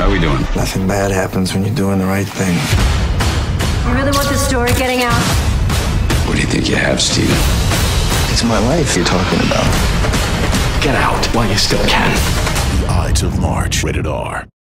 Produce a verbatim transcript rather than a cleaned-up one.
How are we doing? Nothing bad happens when you're doing the right thing. You really want this story getting out? What do you think you have, Steven? It's my life you're talking about. Get out while you still can. The Ides of March. Rated R.